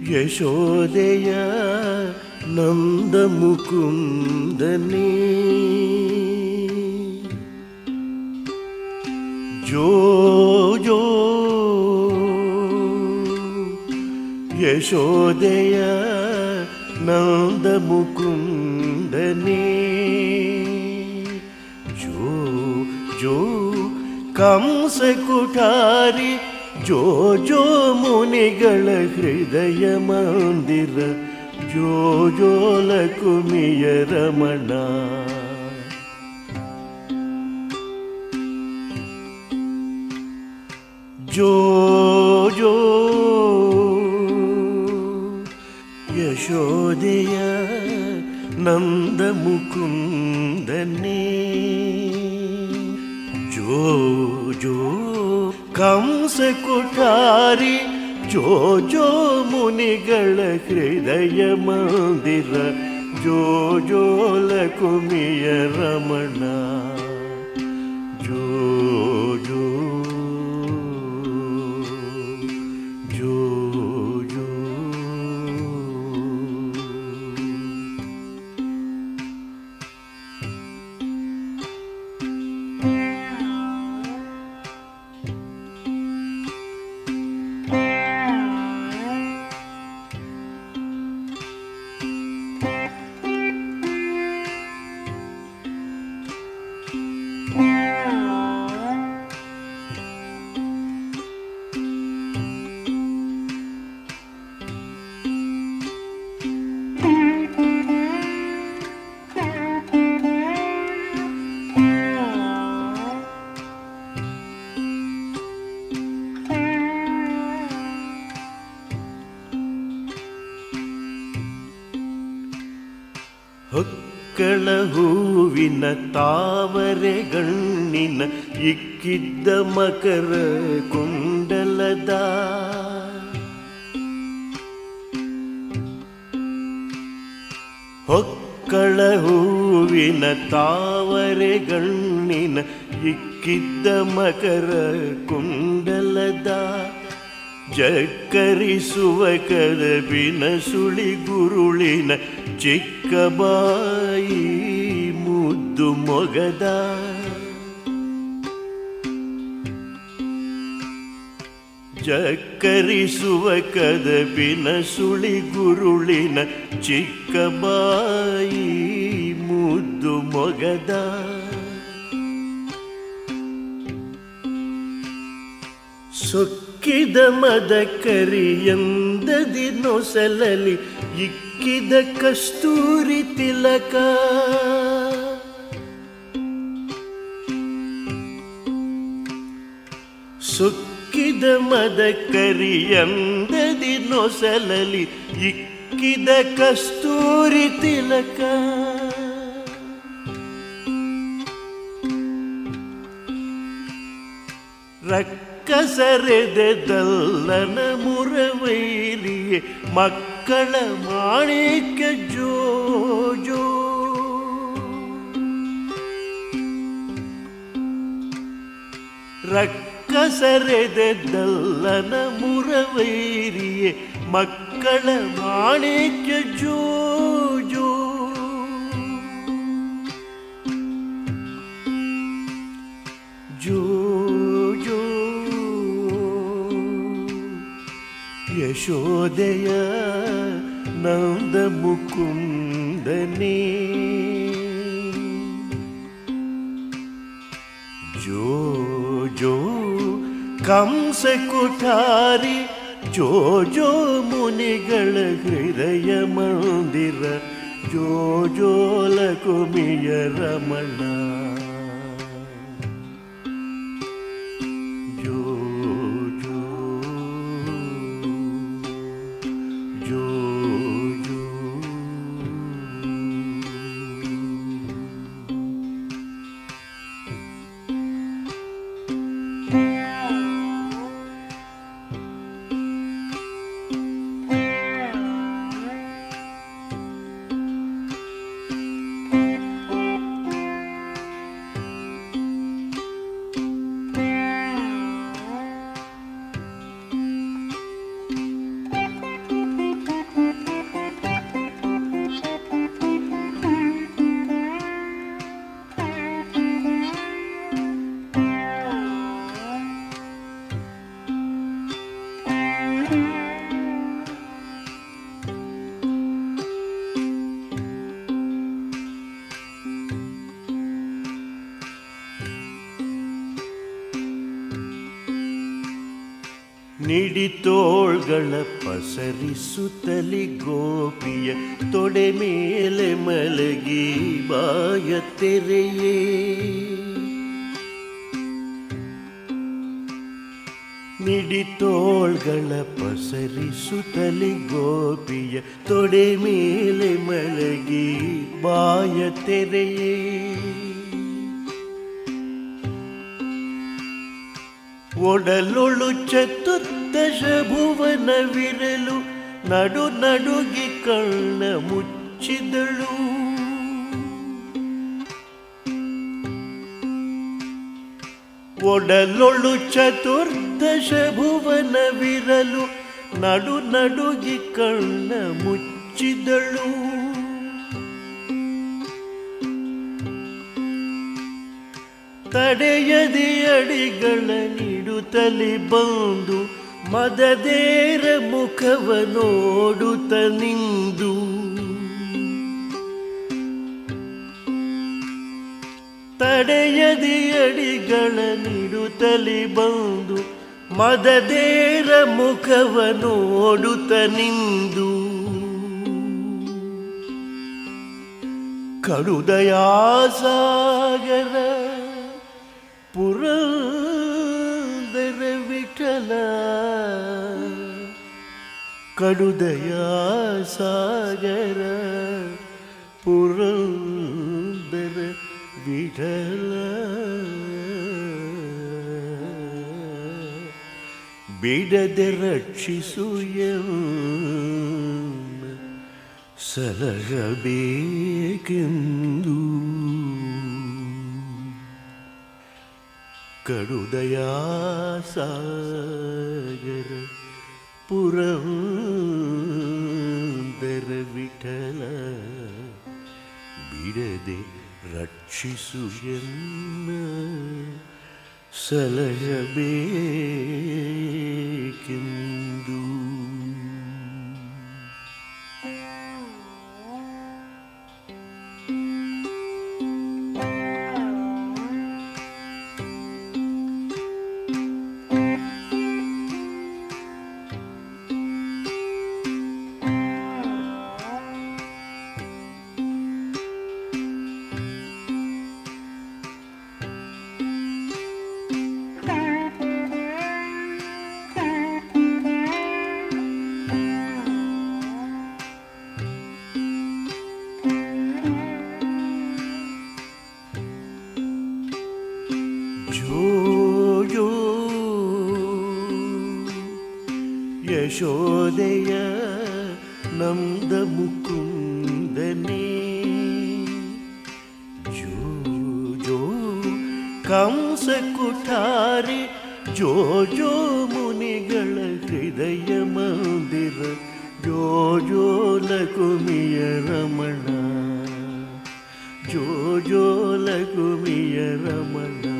ಯಶೋದೆಯ ನಂದ ಮುಕುಂದನೇ ಜೋ ಜೋ ಯಶೋದೆಯ ನಂದ ಮುಕುಂದನೇ ಜೋ ಜೋ ಕಂಸ ಕುಠಾರಿ ಜೋ ಜೋ ಮುನಿಗಳ ಹೃದಯ ಮಂದಿರ ಜೋ ಜೋಲ ಕುಮಿಯ ರಮಣ ಜೋ ಜೋ ಯಶೋದೆಯ ನಂದ ಮುಕುಂದನೇ ಜೋ ಜೋ ಕಂಸ ಕುಠಾರಿ ಜೋ ಜೋ ಮುನಿಗಳ ಹೃದಯ ಮಂದಿರ ಜೋ ಜೋಲ ಕುಮಿಯ ರಮಣ ಜೋ ಜೋ ಜೋ ಜೋ ಹೊಕ್ಕಳ ಹೂವಿನ ತಾವರೆ ಗಣ್ಣಿನ ಇಕ್ಕಿದ್ದ ಮಕರ ಕುಂಡಲದ ಹೊಕ್ಕಳ ಹೂವಿನ ತಾವರೆ ಗಣ್ಣಿನ ಇಕ್ಕಿದ್ದ ಮಕರ ಕುಂಡಲದ ಜಕ್ಕರಿಸುವ ಕದಬಿನ ಸುಳಿ ಗುರುಳಿನ ಚಿಕ್ಕ ಬಾಯಿ ಮುದ್ದು ಮೊಗದ ಜಕ್ಕರಿಸುವ ಕದಬಿನ ಸುಳಿ ಗುರುಳಿನ ಚಿಕ್ಕ ಬಾಯಿ ಮುದ್ದು ಮೊಗದ ಸೊಕ್ಕಿದ ಮದ ಕರಿಯಂದದಿ ನೊಸಲಲಿ ಇಕ್ಕಿದ ಕಸ್ತೂರಿ ತಿಲಕ ಸೊಕ್ಕಿದ ಮದ ಕರಿಯಂದದಿ ನೊಸಲಲಿ ಇಕ್ಕಿದ ಕಸ್ತೂರಿ ತಿಲಕ ಕಸರೆದೆದಲ್ಲನ ಮುರವೈಲಿಯೇ ಮಕ್ಕಳ ಮಾಣಿಕ್ಯ ಜೋ ಜೋ ರಕ್ಕಸರೆದೆದಲ್ಲನ ಮುರವೈರಿಯೇ ಮಕ್ಕಳ ಮಾಣಿಕ್ಯ ಜೋ ಜೋ ಜೋ ಜೋ ಯಶೋದೆಯ ನಂದ ಮುಕುಂದನೇ ಜೋ ಜೋ ಕಂಸ ಕುಠಾರಿ ಜೋ ಜೋ ಮುನಿಗಳ ಹೃದಯ ಮಂದಿರ ಜೋ ಜೋಲ ಕುಮಿಯ ರಮಣ ನಿಡಿತೋಳ್ಗಳ ಪಸರಿಸುತ್ತಲಿ ಗೋಪಿಯ ತೊಡೆ ಮೇಲೆ ಮಲಗಿ ಬಾಯ ತೆರೆಯೇ. ನಿಡಿತೋಳ್ಗಳ ಪಸರಿಸುತ್ತಲಿ ಗೋಪಿಯ ತೊಡೆ ಮೇಲೆ ಮಲಗಿ ಬಾಯ ತೆರೆಯೇ. ಒಡಲೊಳು ಚತುರ್ದಶ ಭುವನವಿರಲು ನಡು ನಡುಗಿ ಕಣ್ಣ ಮುಚ್ಚಿದಳು. ಒಡಲೊಳು ಚತುರ್ದಶ ಭುವನವಿರಲು ನಡು ನಡುಗಿ ಕಣ್ಣ ಮುಚ್ಚಿದಳು. ತಡೆಯದೆ ಅಡಿಗಳ ನೀಡುತ್ತಲಿ ಬಂದು ಮದದೇರ ಮುಖವ ನೋಡುತ್ತ ನಿಂದು. ತಡೆಯದೆ ಅಡಿಗಳ ನೀಡುತ್ತಲಿ ಬಂದು ಮದದೇರ ಮುಖವ ನೋಡುತ್ತ ನಿಂದು. ಕಡುದಯಾಸಾಗರ ಪುರಂದರ ವಿಠಲ, ಕಡುದಯಾಸಾಗರ ಪುರಂದರ ವಿಠಲ. ಬಿಡದೆ ರಕ್ಷಿಸು ಎನ್ನ ಸಲಹಬೇಕೆಂದು. ಕಡುದಯಾಸಾಗರ ಪುರಂದರ ವಿಠಲ, ಬಿಡದೆ ರಕ್ಷಿಸು ಎನ್ನ ಸಲಹಬೇಕೆಂದು. ಜೋ ಯಶೋದೆಯ ನಂದ ಮುಕುಂದನೇ. ಜೋ ಕಂಸ ಕುಠಾರಿ ಜೋ ಮುನಿಗಳ ಹೃದಯ ಮಂದಿರ. ಜೋ ಲಕುಮಿಯ ರಮಣ, ಜೋ ಲಕುಮಿಯ ರಮಣ.